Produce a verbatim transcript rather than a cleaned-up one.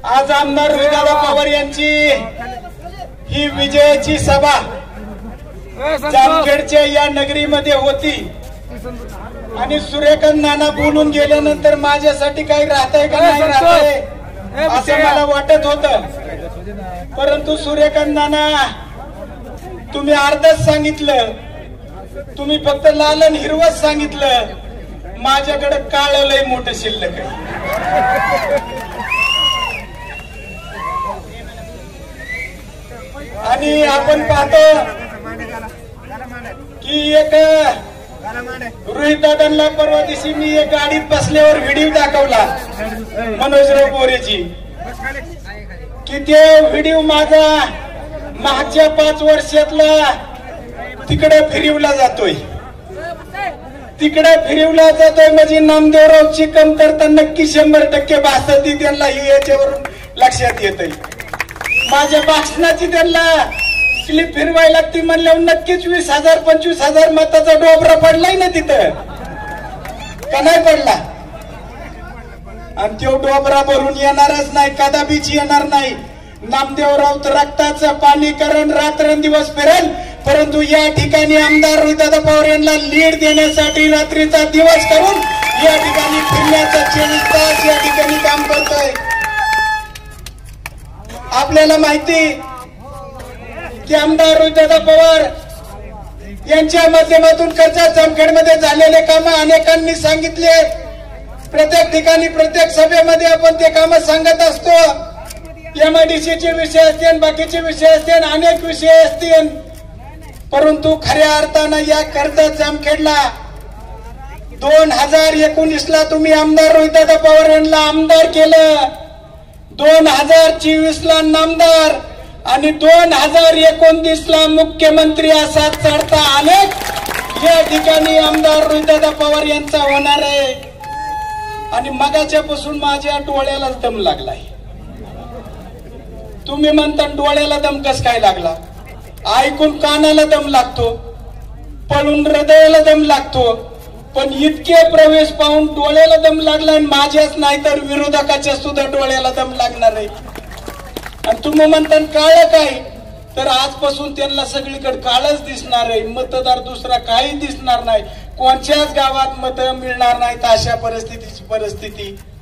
आज आमदार रोहिदादा पवार यांची ही विजयाची सभा जामखेडच्या या नगरीमध्ये होती आणि सूर्यकांत नाना बोलून गेल्यानंतर माझ्यासाठी काही राहतंय का नाही राहतंय असं मला वाटत होतं, परंतु सूर्यकांत नाना तुम्ही अर्धच सांगितलं, तुम्ही फक्त लाल आणि हिरवच सांगितलं, माझ्याकडे काळ लय मोठं शिल्लक आहे। आणि आपण पाहतो की एक रोहितदादांना परवा दिवशी मी एक गाडीत बसल्यावर व्हिडिओ दाखवला मनोजराव बोरेची, की ते व्हिडिओ माझा मागच्या पाच वर्षातला तिकडे फिरवला जातोय, तिकडे फिरवला जातोय म्हणजे नामदेवरावची कमतरता नक्की शंभर टक्के भासती त्यांना ही याच्यावरून लक्षात येतंय। माझ्या भाषणाची त्यांना स्लिप फिरवायला लागती म्हणल्यावर नक्कीच वीस हजार पंचवीस हजार मताचा डोबरा पडलाय ना तिथं, का नाही पडला? आणि तो डोबरा भरून येणारच नाही, कदापिच येणार नाही। नामदेवराव तर रक्ताचं पाणी करून रात्रंदिवस फिरेल, परंतु या ठिकाणी आमदार रोहिदादा पवार यांना लीड देण्यासाठी रात्रीचा दिवस करून या ठिकाणी फिरण्याचा चोवीस तास या ठिकाणी काम करतोय। आपल्याला माहिती की आमदार रोहिदादा पवार यांच्या माध्यमातून कर्जत जामखेडमध्ये झालेले काम अनेकांनी सांगितले, प्रत्येक ठिकाणी प्रत्येक सभेमध्ये आपण ते काम सांगत असतो। एमआयडीसीचे विषय असतील, बाकीचे विषय असतील, अनेक विषय असतील, परंतु खऱ्या अर्थानं या कर्जत जामखेडला दोन हजार एकोणीस ला तुम्ही आमदार रोहिदादा पवार यांना आमदार केलं, दोन हजार चोवीस ला नामदार आणि दोन हजार एकोणतीस ला मुख्यमंत्री असा चढता अनेक या ठिकाणी आमदार रोहिदादा पवार यांचा होणार आहे। आणि मगाच्या पासून माझ्या डोळ्याला दम लागलाय। तुम्ही म्हणता डोळ्याला दम कस काय लागला? ऐकून कानाला दम लागतो, पळून हृदयाला दम लागतो, पण इतके प्रवेश पाहून डोळ्याला दम लागलाय। माझ्याच नाही तर विरोधकाच्या सुद्धा डोळ्याला दम लागणार आहे। आणि तुम्ही म्हणता काळ काय, तर आजपासून त्यांना सगळीकडे काळच दिसणार आहे, मतदार दुसरा काही दिसणार नाही, कोणत्याच गावात मत मिळणार नाहीत अशा परिस्थितीची परिस्थिती